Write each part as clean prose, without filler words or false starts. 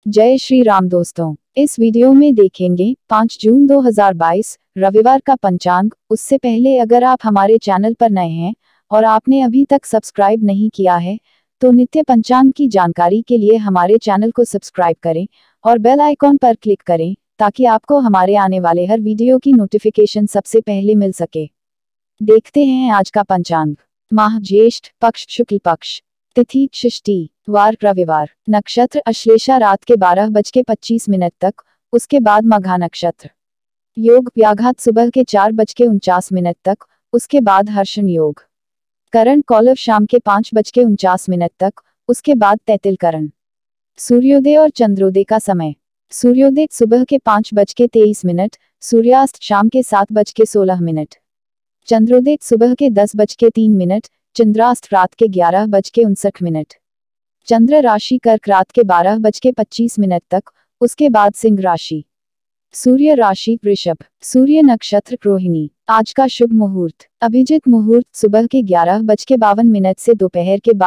जय श्री राम दोस्तों, इस वीडियो में देखेंगे 5 जून 2022 रविवार का पंचांग। उससे पहले अगर आप हमारे चैनल पर नए हैं और आपने अभी तक सब्सक्राइब नहीं किया है तो नित्य पंचांग की जानकारी के लिए हमारे चैनल को सब्सक्राइब करें और बेल आइकॉन पर क्लिक करें ताकि आपको हमारे आने वाले हर वीडियो की नोटिफिकेशन सबसे पहले मिल सके। देखते हैं आज का पंचांग। माह ज्येष्ठ, पक्ष शुक्ल पक्ष, तिथि षष्ठी, वार रविवार, नक्षत्र अश्लेषा रात के 12:25 तक, उसके बाद मघा नक्षत्र। योग व्याघात सुबह के 4:49 तक, उसके बाद हर्षण योग। करण कौलव शाम के 5:49 तक, उसके बाद तैतिल करण। सूर्योदय और चंद्रोदय का समय। सूर्योदय सुबह के 5:23, सूर्यास्त शाम के 7:16। चंद्रोदय सुबह के 10:03, चंद्रास्त रात के 11:59। चंद्र राशि कर्क रात के 12:25 तक, उसके बाद सिंह राशि। सूर्य राशि वृषभ, सूर्य नक्षत्र रोहिणी। आज का शुभ मुहूर्त। अभिजित मुहूर्त सुबह के 11:52 से दोपहर के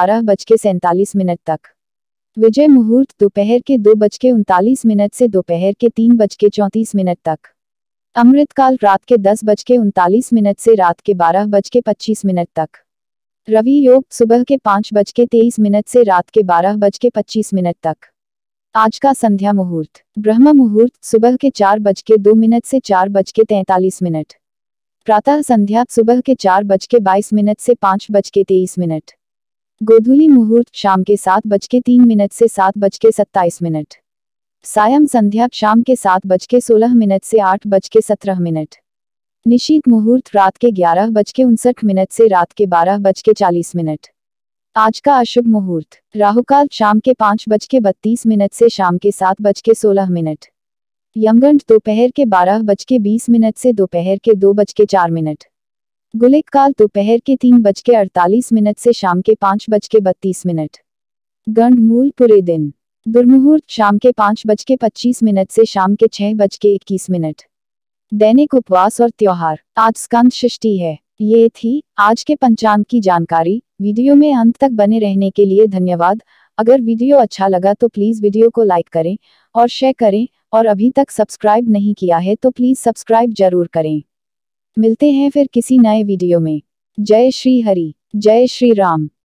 12:47 तक। विजय मुहूर्त दोपहर के 2:39 से दोपहर के 3:34 तक। अमृतकाल रात के 10:39 से रात के 12:25 तक। रवि योग सुबह के 5:23 से रात के 12:25 तक। आज का संध्या मुहूर्त। ब्रह्म मुहूर्त सुबह के 4:02 से 4:43। प्रातः संध्या सुबह के 4:22 से 5:23। गोधूली मुहूर्त शाम के 7:03 से 7:27। सायं संध्या शाम के 7:16 से 8:17। निशीत मुहूर्त रात के 11:59 से रात के 12:40। आज का अशुभ मुहूर्त। राहुकाल शाम के 5:32 से शाम के 7:16। यमगंड दोपहर के 12:20 से दोपहर के 2:04। गुलिक काल दोपहर के 3:48 से शाम के 5:32। गंड मूल पूरे दिन। दुर्मुहूर्त शाम के 5:25 से शाम के 6:21। दैनिक उपवास और त्योहार। आज स्कंद षष्ठी है। ये थी आज के पंचांग की जानकारी। वीडियो में अंत तक बने रहने के लिए धन्यवाद। अगर वीडियो अच्छा लगा तो प्लीज वीडियो को लाइक करें और शेयर करें और अभी तक सब्सक्राइब नहीं किया है तो प्लीज सब्सक्राइब जरूर करें। मिलते हैं फिर किसी नए वीडियो में। जय श्री हरि, जय श्री राम।